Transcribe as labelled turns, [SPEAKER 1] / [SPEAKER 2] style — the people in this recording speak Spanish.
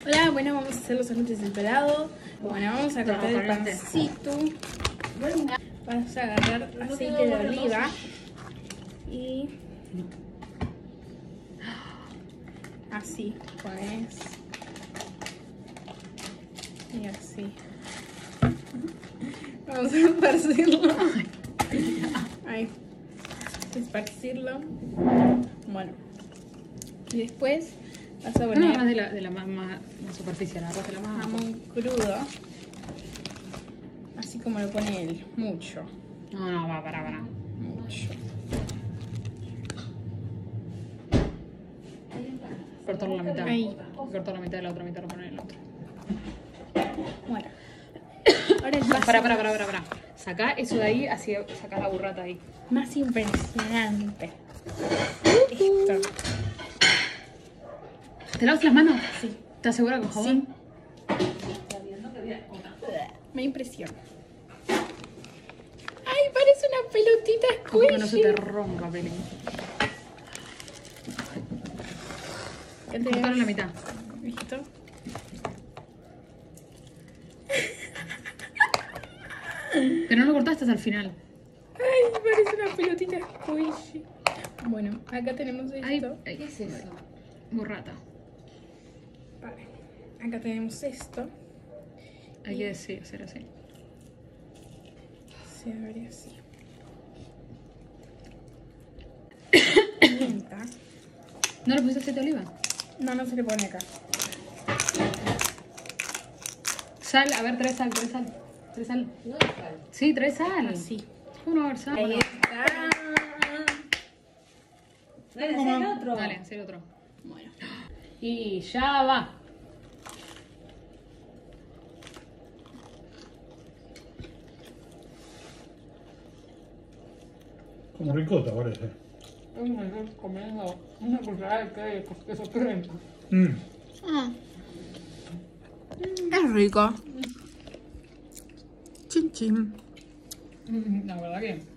[SPEAKER 1] Hola, bueno, vamos a hacer los sándwiches del pelado. Bueno, vamos a cortar el pancito. Vamos a agarrar aceite de oliva. Y así, pones. Y así. Vamos a esparcirlo. Ahí. Esparcirlo. Bueno. Y después vas a poner
[SPEAKER 2] más de la más superficial, de la más
[SPEAKER 1] jamón crudo. Así como lo pone él. Mucho.
[SPEAKER 2] No, va, para.
[SPEAKER 1] Mucho.
[SPEAKER 2] Cortarlo la mitad.
[SPEAKER 1] Ahí.
[SPEAKER 2] Cortar la mitad de la otra mitad, lo poner en el otro.
[SPEAKER 1] Bueno. Ahora el paso
[SPEAKER 2] Para. Sacá eso de ahí, así sacá la burrata ahí.
[SPEAKER 1] más impresionante. Esto.
[SPEAKER 2] ¿Te lavas las manos?
[SPEAKER 1] Sí.
[SPEAKER 2] ¿Estás segura con jabón?
[SPEAKER 1] Me impresiona. ¡Ay, parece una pelotita
[SPEAKER 2] Como que no se te
[SPEAKER 1] squishy!
[SPEAKER 2] rompa, Peli.
[SPEAKER 1] ¿Qué te
[SPEAKER 2] Cortalo en la mitad.
[SPEAKER 1] ¿Listo?
[SPEAKER 2] Pero no lo cortaste hasta el final.
[SPEAKER 1] ¡Ay, parece una pelotita squishy! Bueno, acá tenemos esto.
[SPEAKER 2] Ay, ¿qué es eso? Burrata.
[SPEAKER 1] Vale. Acá tenemos esto.
[SPEAKER 2] Hay que decir, hacer así.
[SPEAKER 1] Se abre así. Pimienta.
[SPEAKER 2] ¿No le pusiste aceite de oliva?
[SPEAKER 1] No, no se le pone acá.
[SPEAKER 2] Sal, a ver, trae sal. ¿Trae sal?
[SPEAKER 3] No hay sal.
[SPEAKER 2] Sí, trae sal.
[SPEAKER 1] Así.
[SPEAKER 2] ¿Cómo no va a haber sal?
[SPEAKER 1] Ahí está.
[SPEAKER 3] Dale, hacé el otro.
[SPEAKER 2] Dale, hacer otro.
[SPEAKER 1] Bueno.
[SPEAKER 2] Y ya va.
[SPEAKER 4] Como ricota parece.
[SPEAKER 2] Me estoy comiendo una cucharada de queso crema.
[SPEAKER 1] Es rico. Chin chin.
[SPEAKER 2] La verdad que